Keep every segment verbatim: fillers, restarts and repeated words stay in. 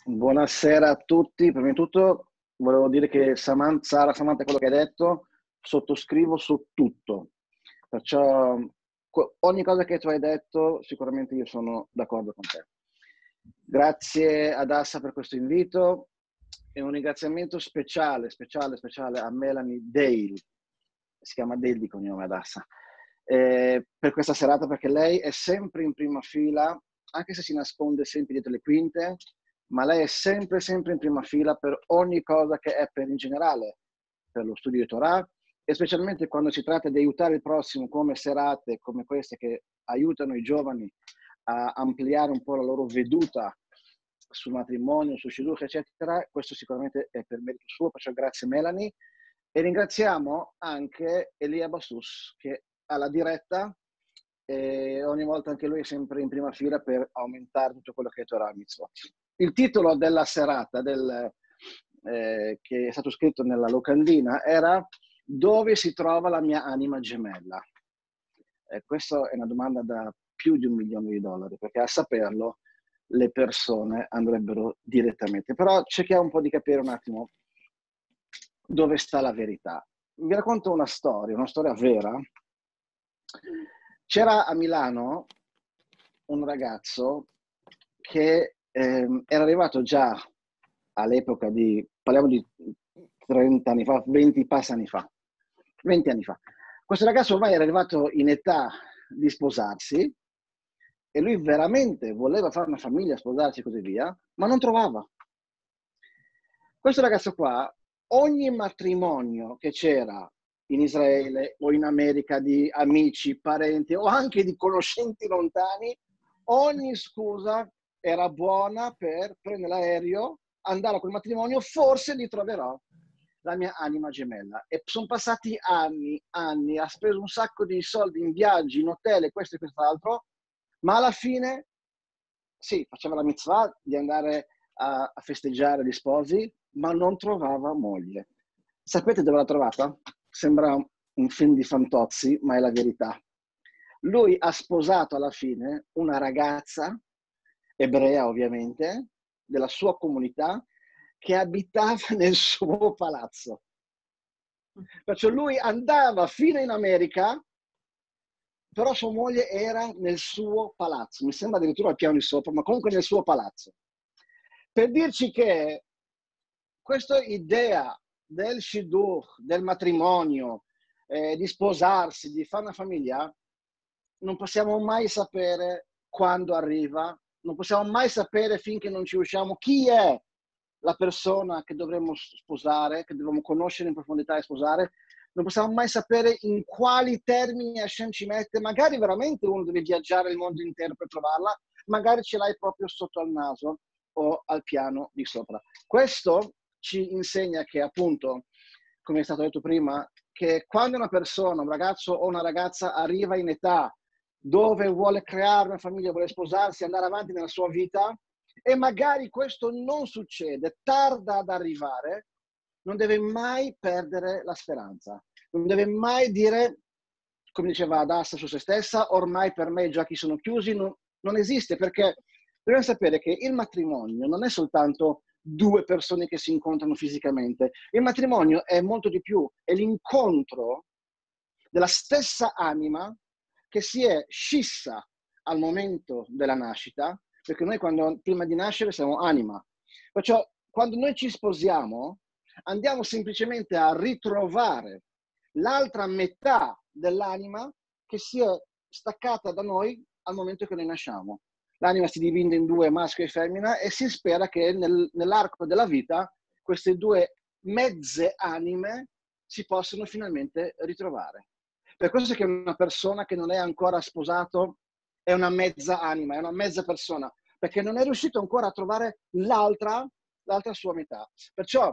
Buonasera a tutti. Prima di tutto volevo dire che Samantha, Sara, Samantha, quello che hai detto, sottoscrivo su tutto. Perciò ogni cosa che tu hai detto, sicuramente io sono d'accordo con te. Grazie ad Assa per questo invito e un ringraziamento speciale, speciale, speciale a Melanie Dale. Si chiama Dale di cognome ad Assa. Eh, per questa serata, perché lei è sempre in prima fila, anche se si nasconde sempre dietro le quinte, ma lei è sempre, sempre in prima fila per ogni cosa che è per in generale, per lo studio di Torah, e specialmente quando si tratta di aiutare il prossimo, come serate come queste che aiutano i giovani a ampliare un po' la loro veduta sul matrimonio, su shidduch, eccetera. Questo sicuramente è per merito suo, perciò grazie Melanie. E ringraziamo anche Elia Bassus, che ha la diretta, e ogni volta anche lui è sempre in prima fila per aumentare tutto quello che è Torah Mitzvot. Il titolo della serata del, eh, che è stato scritto nella locandina era "Dove si trova la mia anima gemella?". Eh, questa è una domanda da più di un milione di dollari, perché a saperlo le persone andrebbero direttamente. Però cerchiamo un po' di capire un attimo dove sta la verità. Vi racconto una storia, una storia vera. C'era a Milano un ragazzo che ehm, era arrivato già all'epoca di, parliamo di trenta anni fa, venti passa anni fa, venti anni fa. Questo ragazzo ormai era arrivato in età di sposarsi e lui veramente voleva fare una famiglia, sposarsi e così via, ma non trovava. Questo ragazzo qua, ogni matrimonio che c'era in Israele o in America di amici, parenti o anche di conoscenti lontani, ogni scusa era buona per prendere l'aereo, andare a quel matrimonio, forse li troverò la mia anima gemella. E sono passati anni, anni, ha speso un sacco di soldi in viaggi, in hotel e questo e quest'altro, ma alla fine, sì, faceva la mitzvah di andare a, a festeggiare gli sposi, ma non trovava moglie. Sapete dove l'ha trovata? Sembra un film di Fantozzi, ma è la verità. Lui ha sposato alla fine una ragazza, ebrea ovviamente, della sua comunità, che abitava nel suo palazzo. Perciò lui andava fino in America, però sua moglie era nel suo palazzo, mi sembra addirittura al piano di sopra, ma comunque nel suo palazzo. Per dirci che questa idea del shidduch, del matrimonio, eh, di sposarsi, di fare una famiglia, non possiamo mai sapere quando arriva, non possiamo mai sapere finché non ci usciamo chi è la persona che dovremmo sposare, che dobbiamo conoscere in profondità e sposare. Non possiamo mai sapere in quali termini Hashem ci mette. Magari veramente uno deve viaggiare il mondo intero per trovarla, magari ce l'hai proprio sotto al naso o al piano di sopra. Questo ci insegna che, appunto, come è stato detto prima, che quando una persona, un ragazzo o una ragazza arriva in età dove vuole creare una famiglia, vuole sposarsi, andare avanti nella sua vita, e magari questo non succede, tarda ad arrivare, non deve mai perdere la speranza. Non deve mai dire, come diceva Adassa su se stessa, ormai per me i giochi sono chiusi. Non, non esiste, perché dobbiamo sapere che il matrimonio non è soltanto due persone che si incontrano fisicamente. Il matrimonio è molto di più, è l'incontro della stessa anima che si è scissa al momento della nascita, perché noi quando, prima di nascere siamo anima. Perciò quando noi ci sposiamo andiamo semplicemente a ritrovare l'altra metà dell'anima che si è staccata da noi al momento che noi nasciamo. L'anima si divide in due, maschio e femmina, e si spera che nel, nell'arco della vita queste due mezze anime si possano finalmente ritrovare. Per questo è che una persona che non è ancora sposato è una mezza anima, è una mezza persona, perché non è riuscito ancora a trovare l'altra, l'altra sua metà. Perciò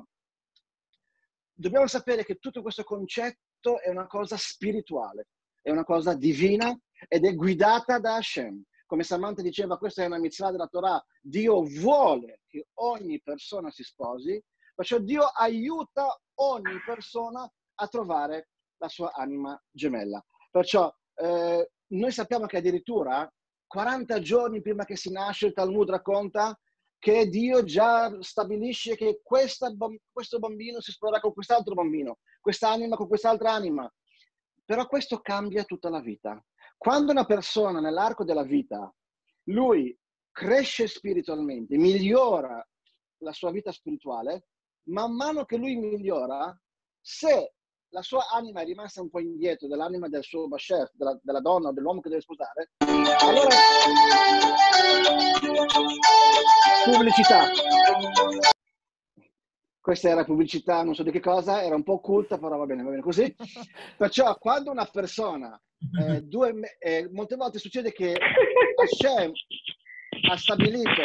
dobbiamo sapere che tutto questo concetto è una cosa spirituale, è una cosa divina ed è guidata da Hashem. Come Samantha diceva, questa è una mitzvah della Torah. Dio vuole che ogni persona si sposi, perciò Dio aiuta ogni persona a trovare la sua anima gemella. Perciò eh, noi sappiamo che addirittura quaranta giorni prima che si nasce, il Talmud racconta che Dio già stabilisce che questa, questo bambino si sposerà con quest'altro bambino, quest'anima con quest'altra anima. Però questo cambia tutta la vita. Quando una persona nell'arco della vita, lui cresce spiritualmente, migliora la sua vita spirituale, man mano che lui migliora, se la sua anima è rimasta un po' indietro dell'anima del suo basher, della, della donna o dell'uomo che deve sposare, allora pubblicità. Questa era pubblicità, non so di che cosa, era un po' occulta, però va bene, va bene così. Perciò quando una persona, eh, due, eh, molte volte succede che Hashem ha stabilito,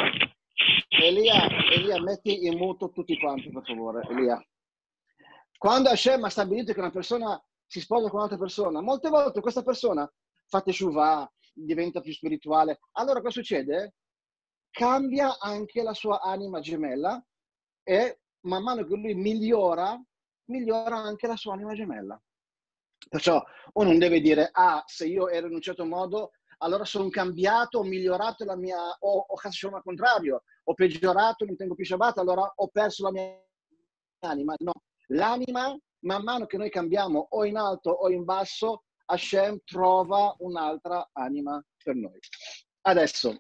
Elia, Elia, metti in muto tutti quanti, per favore, Elia. Quando Hashem ha stabilito che una persona si sposa con un'altra persona, molte volte questa persona fa teshuvah, diventa più spirituale. Allora cosa succede? Cambia anche la sua anima gemella e man mano che lui migliora, migliora anche la sua anima gemella. Perciò uno non deve dire, ah, se io ero in un certo modo, allora sono cambiato, ho migliorato la mia, o, o al contrario, ho peggiorato, non tengo più Shabbat, allora ho perso la mia anima. No, l'anima, man mano che noi cambiamo o in alto o in basso, Hashem trova un'altra anima per noi. Adesso,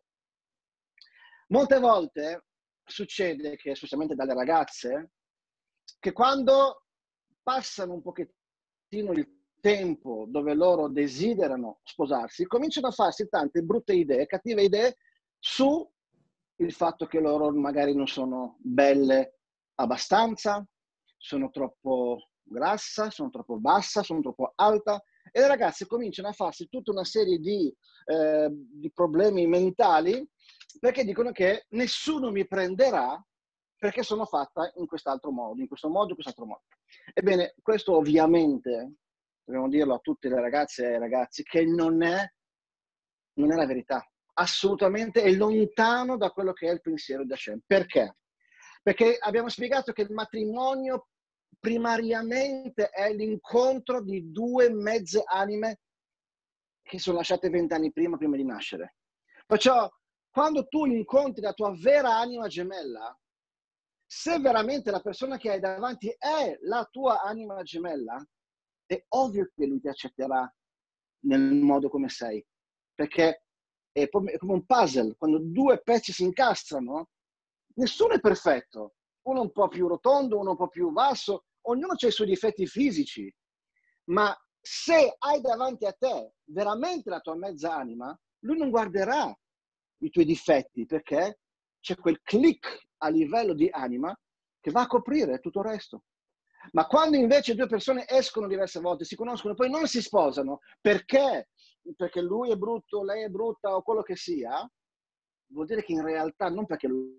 molte volte succede che, specialmente dalle ragazze, che quando passano un pochettino il tempo dove loro desiderano sposarsi, cominciano a farsi tante brutte idee, cattive idee su il fatto che loro magari non sono belle abbastanza, sono troppo grassa, sono troppo bassa, sono troppo alta, e le ragazze cominciano a farsi tutta una serie di, eh, di problemi mentali perché dicono che nessuno mi prenderà perché sono fatta in quest'altro modo, in questo modo, in quest'altro modo. Ebbene, questo ovviamente, dobbiamo dirlo a tutte le ragazze e ai ragazzi, che non è, non è la verità. Assolutamente è lontano da quello che è il pensiero di Hashem. Perché? Perché abbiamo spiegato che il matrimonio primariamente è l'incontro di due mezze anime che sono lasciate vent'anni prima, prima di nascere. Perciò, quando tu incontri la tua vera anima gemella, se veramente la persona che hai davanti è la tua anima gemella, è ovvio che lui ti accetterà nel modo come sei, perché è come un puzzle, quando due pezzi si incastrano, nessuno è perfetto, uno un po' più rotondo, uno un po' più basso, ognuno ha i suoi difetti fisici, ma se hai davanti a te veramente la tua mezza anima, lui non guarderà i tuoi difetti, perché c'è quel click a livello di anima che va a coprire tutto il resto. Ma quando invece due persone escono diverse volte, si conoscono, poi non si sposano, perché? Perché lui è brutto, lei è brutta o quello che sia, vuol dire che in realtà non perché lui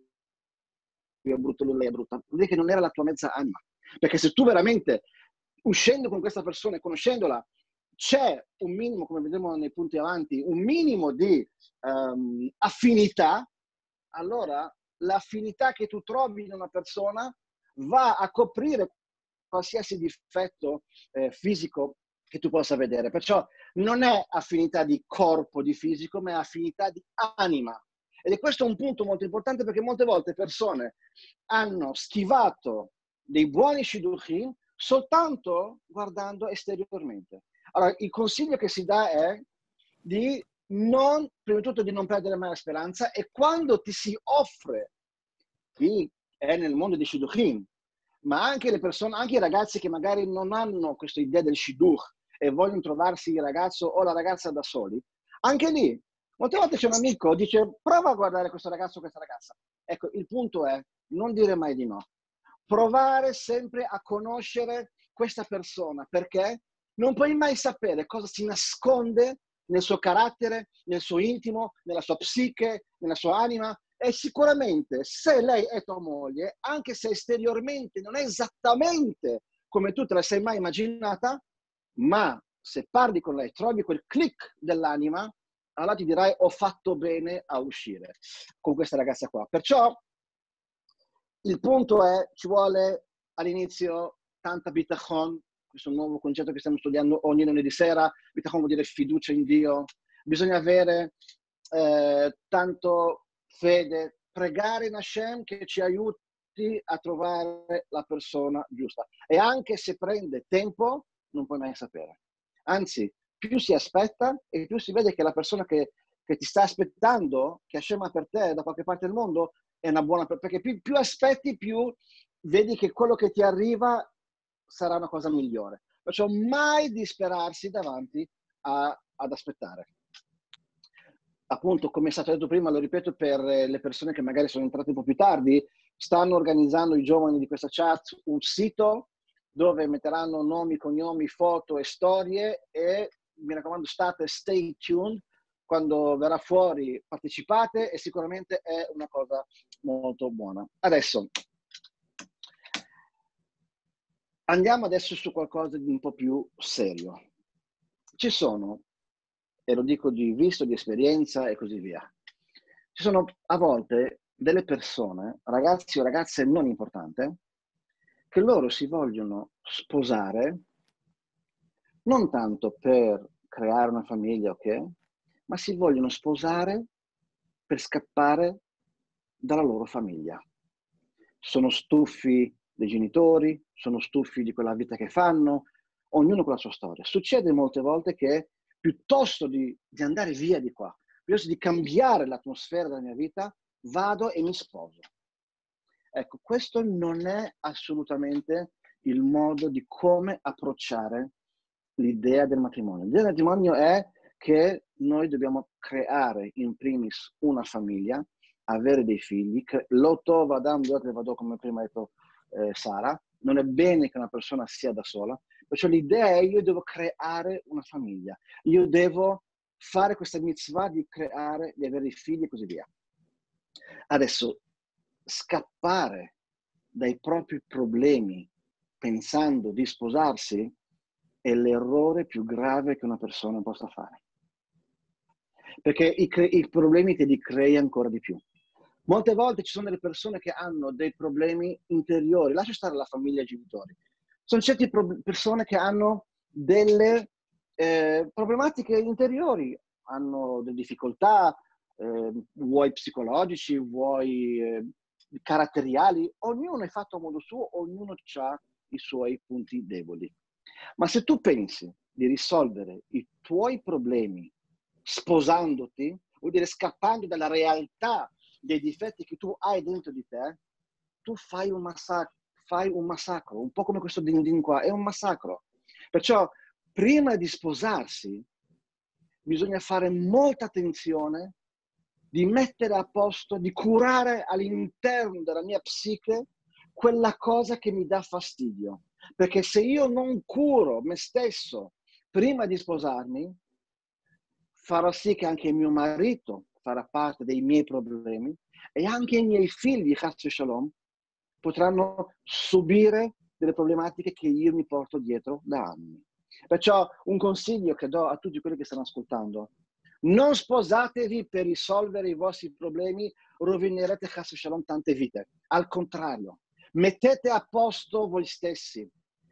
è brutto, lei è brutta, vuol dire che non era la tua mezza anima. Perché se tu veramente, uscendo con questa persona e conoscendola, c'è un minimo, come vedremo nei punti avanti, un minimo di um, affinità, allora l'affinità che tu trovi in una persona va a coprire qualsiasi difetto eh, fisico che tu possa vedere. Perciò non è affinità di corpo, di fisico, ma è affinità di anima. Ed è questo un punto molto importante, perché molte volte persone hanno schivato dei buoni shidduchim soltanto guardando esteriormente. Allora, il consiglio che si dà è di non, prima di tutto, di non perdere mai la speranza, e quando ti si offre, chi è nel mondo di shidduchim, ma anche le persone, anche i ragazzi che magari non hanno questa idea del shidduch e vogliono trovarsi il ragazzo o la ragazza da soli, anche lì, molte volte c'è un amico, dice, prova a guardare questo ragazzo o questa ragazza. Ecco, il punto è non dire mai di no. Provare sempre a conoscere questa persona, perché non puoi mai sapere cosa si nasconde nel suo carattere, nel suo intimo, nella sua psiche, nella sua anima. E sicuramente se lei è tua moglie, anche se esteriormente non è esattamente come tu te la sei mai immaginata, ma se parli con lei, trovi quel click dell'anima, allora ti dirai ho fatto bene a uscire con questa ragazza qua. Perciò il punto è, ci vuole all'inizio tanta bitachon, questo è un nuovo concetto che stiamo studiando ogni lunedì sera. Bitachon vuol dire fiducia in Dio. Bisogna avere eh, tanto fede, pregare in Hashem che ci aiuti a trovare la persona giusta. E anche se prende tempo, non puoi mai sapere. Anzi, più si aspetta e più si vede che la persona che, che ti sta aspettando, che Hashem ha per te da qualche parte del mondo, è una buona persona. Perché più, più aspetti, più vedi che quello che ti arriva sarà una cosa migliore. Perciò mai disperarsi davanti a, ad aspettare. Appunto, come è stato detto prima, lo ripeto per le persone che magari sono entrate un po' più tardi, stanno organizzando i giovani di questa chat un sito dove metteranno nomi, cognomi, foto e storie e mi raccomando state stay tuned, quando verrà fuori partecipate e sicuramente è una cosa molto buona. Adesso andiamo adesso su qualcosa di un po' più serio. Ci sono, e lo dico di visto, di esperienza e così via, ci sono a volte delle persone, ragazzi o ragazze non importante, che loro si vogliono sposare non tanto per creare una famiglia, ok? Ma si vogliono sposare per scappare dalla loro famiglia. Sono stufi dei genitori, sono stufi di quella vita che fanno, ognuno con la sua storia. Succede molte volte che piuttosto di, di andare via di qua, piuttosto di cambiare l'atmosfera della mia vita, vado e mi sposo. Ecco, questo non è assolutamente il modo di come approcciare l'idea del matrimonio. L'idea del matrimonio è che noi dobbiamo creare in primis una famiglia, avere dei figli, l'otto vadam due vado come prima ha detto eh, Sara, non è bene che una persona sia da sola, perciò l'idea è io devo creare una famiglia, io devo fare questa mitzvah di creare, di avere figli e così via. Adesso, scappare dai propri problemi pensando di sposarsi è l'errore più grave che una persona possa fare. Perché i, i problemi te li crei ancora di più. Molte volte ci sono delle persone che hanno dei problemi interiori, lascia stare la famiglia e i genitori. Sono certe persone che hanno delle eh, problematiche interiori, hanno delle difficoltà, eh, vuoi psicologici, vuoi eh, caratteriali, ognuno è fatto a modo suo, ognuno ha i suoi punti deboli. Ma se tu pensi di risolvere i tuoi problemi sposandoti, vuol dire scappando dalla realtà dei difetti che tu hai dentro di te, tu fai un massacro, fai un massacro, un po' come questo din din qua, è un massacro. Perciò prima di sposarsi bisogna fare molta attenzione di mettere a posto, di curare all'interno della mia psiche quella cosa che mi dà fastidio. Perché se io non curo me stesso prima di sposarmi, farò sì che anche mio marito farà parte dei miei problemi e anche i miei figli, Chas Shalom, potranno subire delle problematiche che io mi porto dietro da anni. Perciò un consiglio che do a tutti quelli che stanno ascoltando: non sposatevi per risolvere i vostri problemi, rovinerete Chas Shalom tante vite. Al contrario, mettete a posto voi stessi.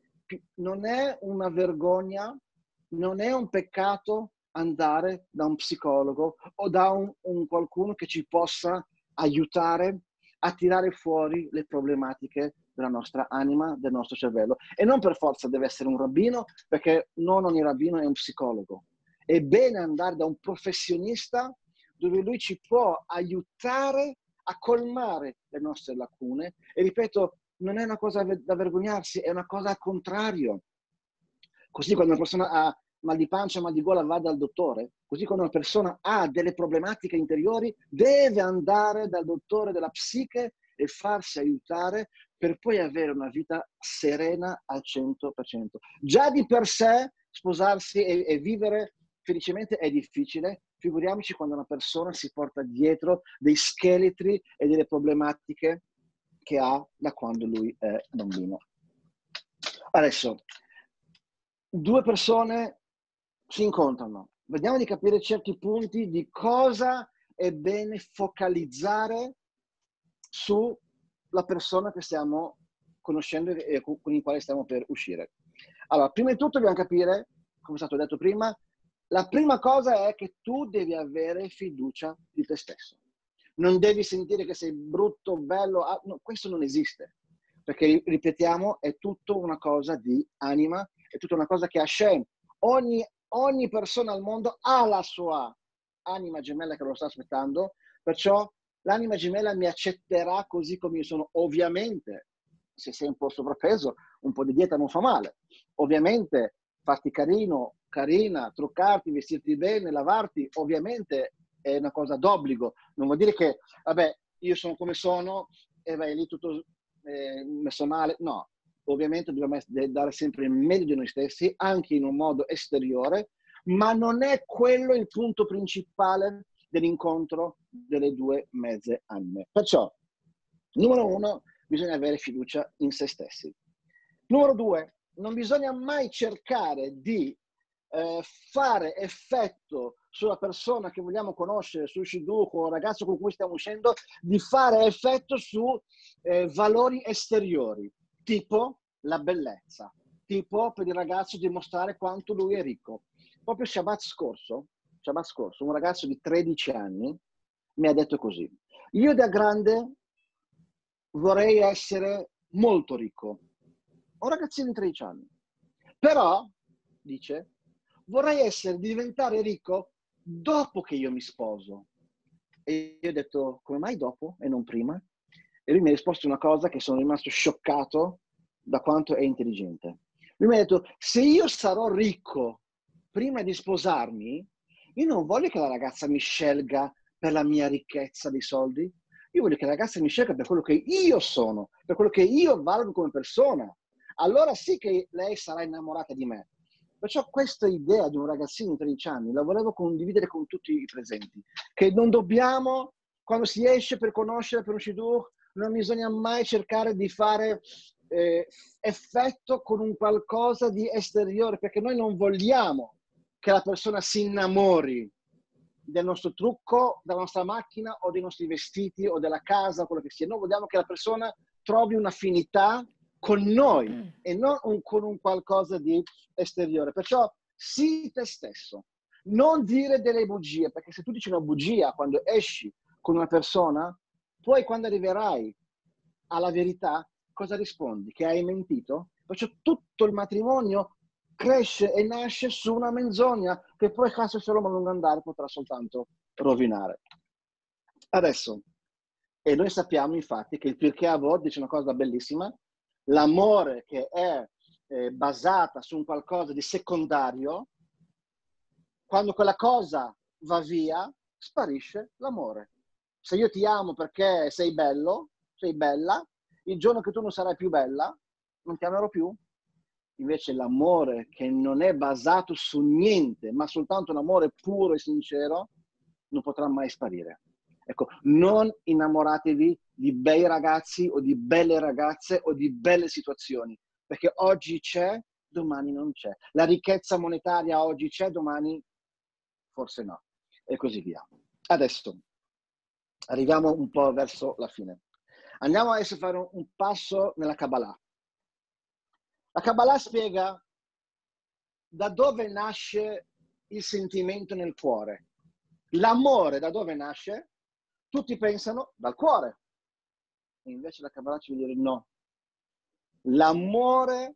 Non è una vergogna, non è un peccato andare da un psicologo o da un, un qualcuno che ci possa aiutare a tirare fuori le problematiche della nostra anima, del nostro cervello. E non per forza deve essere un rabbino, perché non ogni rabbino è un psicologo. È bene andare da un professionista dove lui ci può aiutare a colmare le nostre lacune. E ripeto, non è una cosa da vergognarsi, è una cosa al contrario. Così quando una persona ha mal di pancia, mal di gola, va dal dottore. Così quando una persona ha delle problematiche interiori, deve andare dal dottore della psiche e farsi aiutare per poi avere una vita serena al cento per cento. Già di per sé sposarsi e, e vivere felicemente è difficile, figuriamoci quando una persona si porta dietro dei scheletri e delle problematiche che ha da quando lui è bambino. Adesso, due persone si incontrano, vediamo di capire certi punti di cosa è bene focalizzare sulla persona che stiamo conoscendo e con il quale stiamo per uscire. Allora, prima di tutto dobbiamo capire, come è stato detto prima, la prima cosa è che tu devi avere fiducia di te stesso. non devi sentire che sei brutto, bello, ah, no, questo non esiste. Perché, ripetiamo, è tutto una cosa di anima, è tutta una cosa che Hashem, ogni, ogni persona al mondo ha la sua anima gemella che lo sta aspettando, perciò l'anima gemella mi accetterà così come io sono. Ovviamente, se sei un po' sovrappeso, un po' di dieta non fa male. Ovviamente, farti carino, carina, truccarti, vestirti bene, lavarti, ovviamente è una cosa d'obbligo. Non vuol dire che, vabbè, io sono come sono e vai lì tutto eh, messo male. No, ovviamente dobbiamo dare sempre il meglio di noi stessi, anche in un modo esteriore, ma non è quello il punto principale dell'incontro delle due mezze anime. Perciò, numero uno, bisogna avere fiducia in se stessi. Numero due, non bisogna mai cercare di eh, fare effetto sulla persona che vogliamo conoscere, sul shidduch o il ragazzo con cui stiamo uscendo, di fare effetto su eh, valori esteriori, tipo la bellezza, tipo per il ragazzo dimostrare quanto lui è ricco. Proprio Shabbat scorso, Shabbat scorso, un ragazzo di tredici anni mi ha detto così: io da grande vorrei essere molto ricco. Un ragazzino di tredici anni. Però, dice, vorrei essere, diventare ricco dopo che io mi sposo. E io ho detto, come mai dopo e non prima? E lui mi ha risposto una cosa che sono rimasto scioccato da quanto è intelligente. Lui mi ha detto, se io sarò ricco prima di sposarmi, io non voglio che la ragazza mi scelga per la mia ricchezza dei soldi. Io voglio che la ragazza mi scelga per quello che io sono, per quello che io valgo come persona. Allora sì che lei sarà innamorata di me. Perciò questa idea di un ragazzino di tredici anni la volevo condividere con tutti i presenti, che non dobbiamo, quando si esce per conoscere, per un shidduch, non bisogna mai cercare di fare eh, effetto con un qualcosa di esteriore, perché noi non vogliamo che la persona si innamori del nostro trucco, della nostra macchina o dei nostri vestiti o della casa, quello che sia. Noi vogliamo che la persona trovi un'affinità con noi mm. e non un, con un qualcosa di esteriore. Perciò sii te stesso, non dire delle bugie, perché se tu dici una bugia quando esci con una persona, poi quando arriverai alla verità, cosa rispondi? Che hai mentito? Perciò tutto il matrimonio cresce e nasce su una menzogna che poi, caso solo a lungo andare, potrà soltanto rovinare. Adesso, e noi sappiamo infatti che il Pirkei Avot dice una cosa bellissima: l'amore che è eh, basata su un qualcosa di secondario, quando quella cosa va via, sparisce l'amore. Se io ti amo perché sei bello, sei bella, il giorno che tu non sarai più bella, non ti amerò più. Invece l'amore che non è basato su niente, ma soltanto un amore puro e sincero, non potrà mai sparire. Ecco, non innamoratevi di bei ragazzi o di belle ragazze o di belle situazioni, perché oggi c'è, domani non c'è. La ricchezza monetaria oggi c'è, domani forse no, e così via. Adesso arriviamo un po' verso la fine. Andiamo adesso a fare un, un passo nella Kabbalah. La Kabbalah spiega da dove nasce il sentimento nel cuore. L'amore da dove nasce? Tutti pensano dal cuore. E invece la Kabbalah ci vuole dire no. L'amore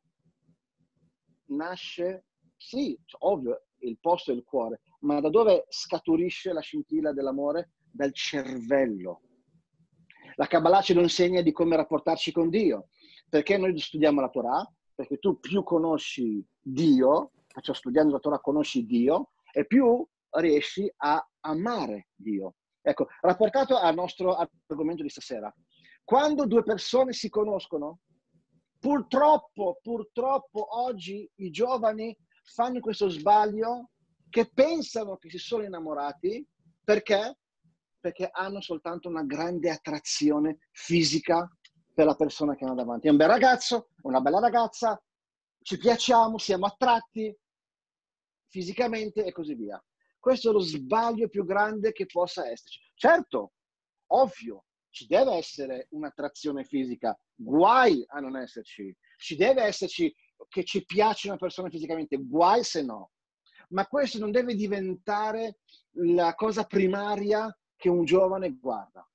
nasce, sì, ovvio, il posto è il cuore, ma da dove scaturisce la scintilla dell'amore? Dal cervello. La Kabbalah ce lo insegna di come rapportarci con Dio. Perché noi studiamo la Torah? Perché tu più conosci Dio, perciò studiando la Torah conosci Dio, e più riesci a amare Dio. Ecco, rapportato al nostro argomento di stasera. Quando due persone si conoscono, purtroppo, purtroppo oggi i giovani fanno questo sbaglio che pensano che si sono innamorati. Perché? Perché hanno soltanto una grande attrazione fisica per la persona che hanno davanti. È un bel ragazzo, una bella ragazza, ci piacciamo, siamo attratti fisicamente e così via. Questo è lo sbaglio più grande che possa esserci. Certo, ovvio, ci deve essere un'attrazione fisica, guai a non esserci. Ci deve esserci che ci piace una persona fisicamente, guai se no. Ma questo non deve diventare la cosa primaria che un giovane guarda.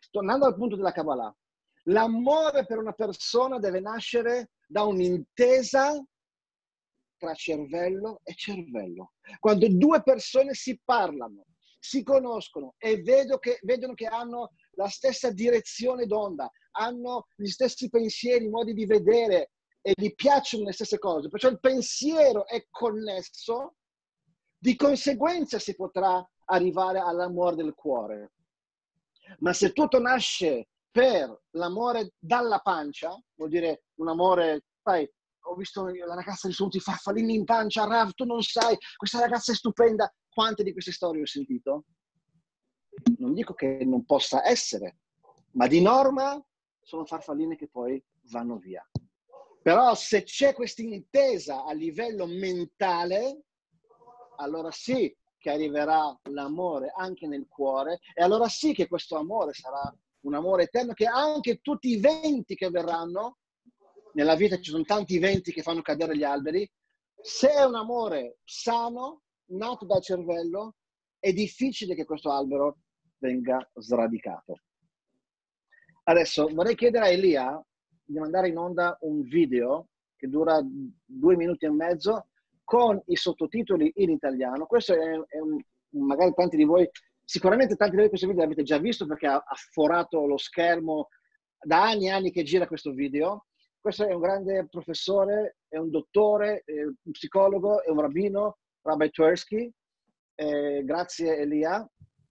tornando al punto della Kabbalah, l'amore per una persona deve nascere da un'intesa tra cervello e cervello. Quando due persone si parlano, si conoscono e vedo che, vedono che hanno la stessa direzione d'onda, hanno gli stessi pensieri, modi di vedere e gli piacciono le stesse cose, perciò il pensiero è connesso, di conseguenza si potrà arrivare all'amore del cuore. Ma se tutto nasce per l'amore dalla pancia, vuol dire un amore, sai, ho visto la ragazza, gli sono venuti i farfallini in pancia, Rav, tu non sai, questa ragazza è stupenda. Quante di queste storie ho sentito? Non dico che non possa essere, ma di norma sono farfalline che poi vanno via. Però se c'è questa intesa a livello mentale, allora sì che arriverà l'amore anche nel cuore, e allora sì che questo amore sarà un amore eterno, che anche tutti i venti che verranno, nella vita ci sono tanti venti che fanno cadere gli alberi, se è un amore sano, nato dal cervello, è difficile che questo albero venga sradicato. Adesso vorrei chiedere a Elia di mandare in onda un video che dura due minuti e mezzo con i sottotitoli in italiano. Questo è, è un, magari tanti di voi, sicuramente tanti di voi questo video l'avete già visto perché ha, ha forato lo schermo da anni e anni che gira questo video. Questo è un grande professore, è un dottore, è un psicologo, è un rabbino, Rabbi Twersky. Eh, grazie Elia.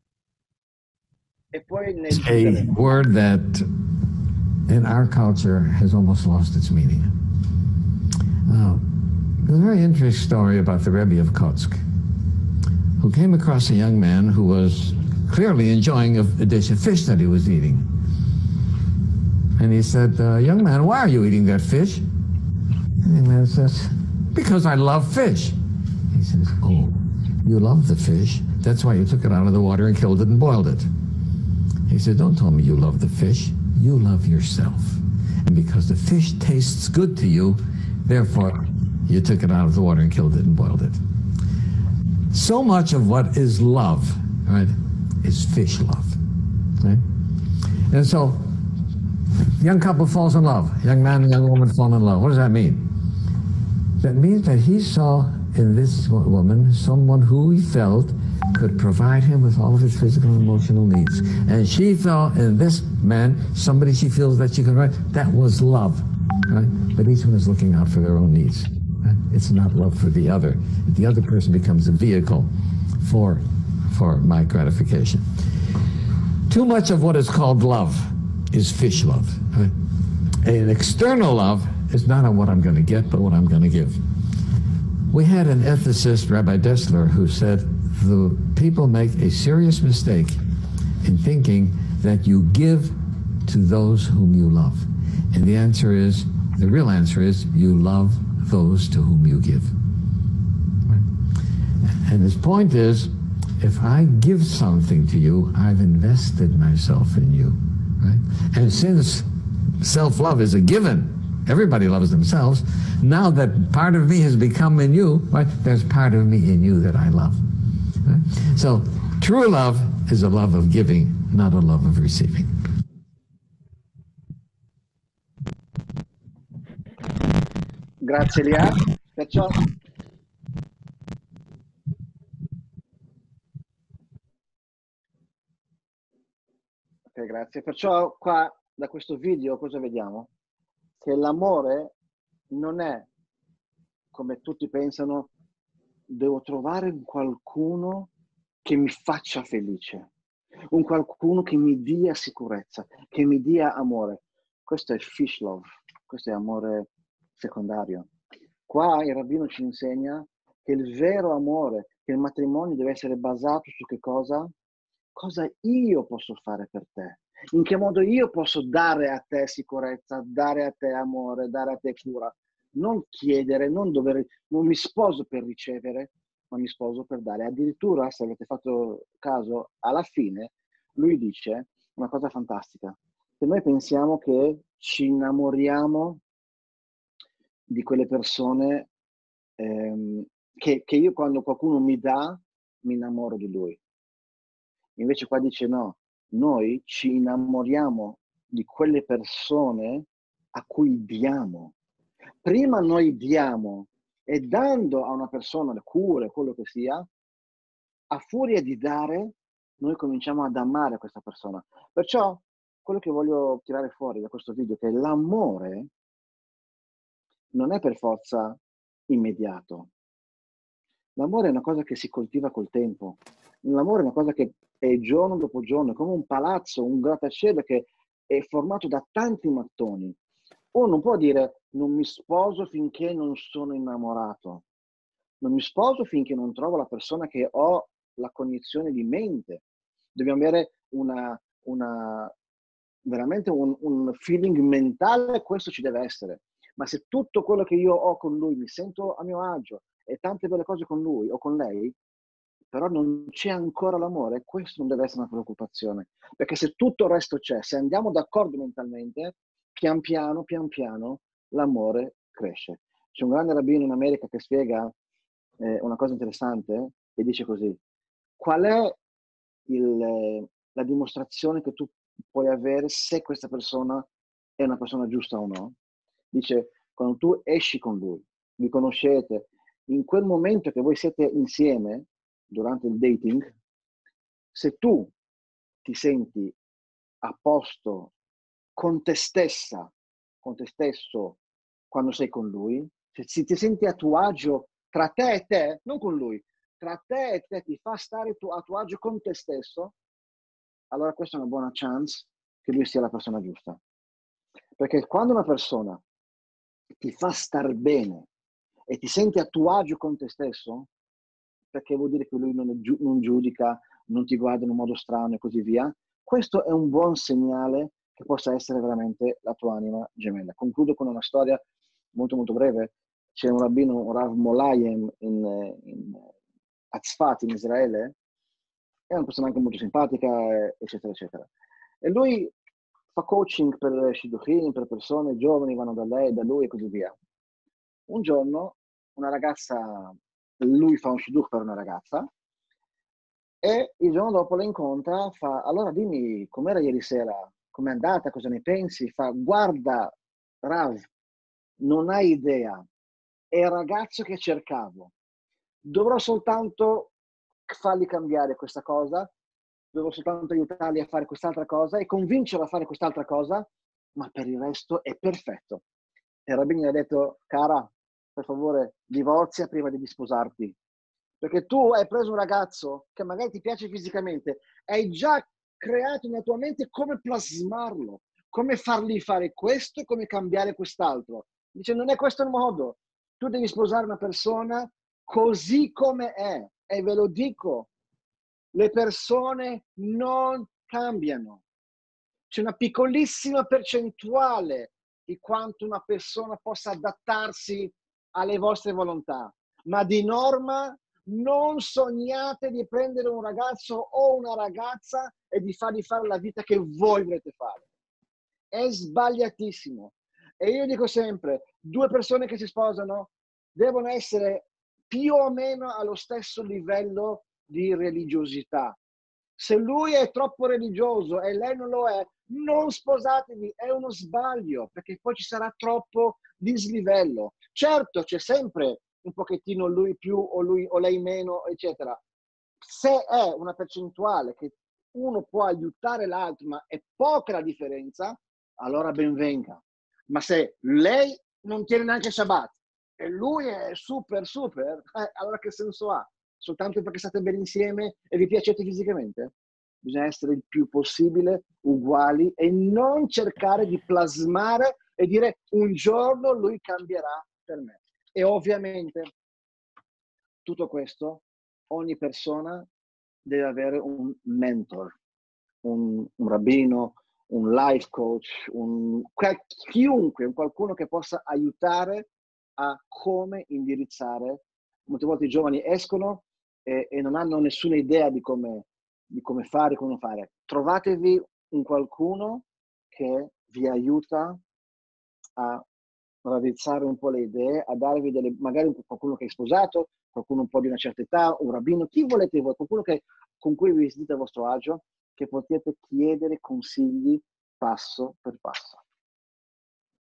E poi ne a word that in our culture has almost lost its meaning. Uh, there's a very interesting story about the Rebbe of Kotsk, who came across a young man who was clearly enjoying a, a dish of fish that he was eating. And he said, uh, young man, why are you eating that fish? And the young man says, because I love fish. He says, oh, you love the fish. That's why you took it out of the water and killed it and boiled it. He said, don't tell me you love the fish. You love yourself. And because the fish tastes good to you, therefore, you took it out of the water and killed it and boiled it. So much of what is love, right, is fish love. Right? And so, young couple falls in love. Young man and young woman fall in love. What does that mean? That means that he saw in this woman someone who he felt could provide him with all of his physical and emotional needs. And she felt in this man somebody she feels that she can write. That was love, right? But each one is looking out for their own needs. Right? It's not love for the other. The other person becomes a vehicle for, for my gratification. Too much of what is called love is fish love. Right? An external love is not on what I'm going to get, but what I'm going to give. We had an ethicist, Rabbi Dessler, who said, the people make a serious mistake in thinking that you give to those whom you love. And the answer is, the real answer is, you love those to whom you give. Right? And his point is, if I give something to you, I've invested myself in you. Right? And since self-love is a given, everybody loves themselves, now that part of me has become in you, right, there's part of me in you that I love. Right? So true love is a love of giving, not a love of receiving. Grazie Elia. Perciò ok, grazie. Perciò qua da questo video cosa vediamo? Che l'amore non è come tutti pensano, devo trovare un qualcuno che mi faccia felice, un qualcuno che mi dia sicurezza, che mi dia amore. Questo è fish love, questo è amore secondario. Qua il rabbino ci insegna che il vero amore, che il matrimonio deve essere basato su che cosa? Cosa io posso fare per te? In che modo io posso dare a te sicurezza, dare a te amore, dare a te cura? Non chiedere, non dover, non mi sposo per ricevere, ma mi sposo per dare. Addirittura, se avete fatto caso, alla fine lui dice una cosa fantastica, che noi pensiamo che ci innamoriamo di quelle persone ehm, che, che io quando qualcuno mi dà, mi innamoro di lui. Invece qua dice no, noi ci innamoriamo di quelle persone a cui diamo. Prima noi diamo, e dando a una persona le cure, quello che sia, a furia di dare, noi cominciamo ad amare questa persona. Perciò, quello che voglio tirare fuori da questo video è che l'amore non è per forza immediato. L'amore è una cosa che si coltiva col tempo. L'amore è una cosa che è giorno dopo giorno, è come un palazzo, un grattacielo che è formato da tanti mattoni. Uno non può dire non mi sposo finché non sono innamorato. Non mi sposo finché non trovo la persona che ho la cognizione di mente. Dobbiamo avere una, una veramente un, un feeling mentale, questo ci deve essere. Ma se tutto quello che io ho con lui mi sento a mio agio e tante belle cose con lui o con lei, però non c'è ancora l'amore, questo non deve essere una preoccupazione. Perché se tutto il resto c'è, se andiamo d'accordo mentalmente, pian piano, pian piano, l'amore cresce. C'è un grande rabbino in America che spiega eh, una cosa interessante e dice così: qual è il, la dimostrazione che tu puoi avere se questa persona è una persona giusta o no? Dice, quando tu esci con lui, vi conoscete, in quel momento che voi siete insieme, durante il dating, se tu ti senti a posto con te stessa, con te stesso, quando sei con lui, se ti senti a tuo agio tra te e te, non con lui, tra te e te, ti fa stare tu, a tuo agio con te stesso, allora questa è una buona chance che lui sia la persona giusta. Perché quando una persona ti fa star bene e ti senti a tuo agio con te stesso, perché vuol dire che lui non, giu- non giudica, non ti guarda in un modo strano e così via, questo è un buon segnale che possa essere veramente la tua anima gemella. Concludo con una storia molto molto breve. C'è un rabbino, un Rav Molayem, in, in, a Tzfat, in Israele, è una persona anche molto simpatica, eccetera, eccetera. E lui fa coaching per shidduchim, per persone giovani, vanno da lei, da lui e così via. Un giorno una ragazza, lui fa un shidduch per una ragazza, e il giorno dopo la incontra, fa, allora dimmi com'era ieri sera, com'è andata, cosa ne pensi? Fa, guarda Rav, non hai idea, è il ragazzo che cercavo. Dovrò soltanto fargli cambiare questa cosa, dovrò soltanto aiutarli a fare quest'altra cosa e convincerlo a fare quest'altra cosa, ma per il resto è perfetto. E il rabbino gli ha detto, cara, per favore, divorzia prima di sposarti. Perché tu hai preso un ragazzo che magari ti piace fisicamente, hai già creato nella tua mente come plasmarlo, come fargli fare questo e come cambiare quest'altro. Dice, non è questo il modo. Tu devi sposare una persona così come è. E ve lo dico, le persone non cambiano. C'è una piccolissima percentuale di quanto una persona possa adattarsi alle vostre volontà, ma di norma non sognate di prendere un ragazzo o una ragazza e di fargli fare la vita che voi volete fare. È sbagliatissimo. E io dico sempre, due persone che si sposano devono essere più o meno allo stesso livello di religiosità. Se lui è troppo religioso e lei non lo è, non sposatevi, è uno sbaglio, perché poi ci sarà troppo dislivello. Certo, c'è sempre un pochettino lui più o lui o lei meno, eccetera. Se è una percentuale che uno può aiutare l'altro, ma è poca la differenza, allora ben venga. Ma se lei non tiene neanche Shabbat e lui è super super, eh, allora che senso ha? Soltanto perché state bene insieme e vi piacete fisicamente? Bisogna essere il più possibile uguali e non cercare di plasmare e dire un giorno lui cambierà per me. E ovviamente tutto questo, ogni persona deve avere un mentor, un, un rabbino, un life coach, un, chiunque, un qualcuno che possa aiutare a come indirizzare. Molte volte i giovani escono e, e non hanno nessuna idea di come, di come fare, come non fare. Trovatevi un qualcuno che vi aiuta a raddrizzare un po' le idee, a darvi delle, magari qualcuno che è sposato, qualcuno un po' di una certa età, un rabbino, chi volete voi, qualcuno che, con cui vi sentite a vostro agio, che potete chiedere consigli passo per passo.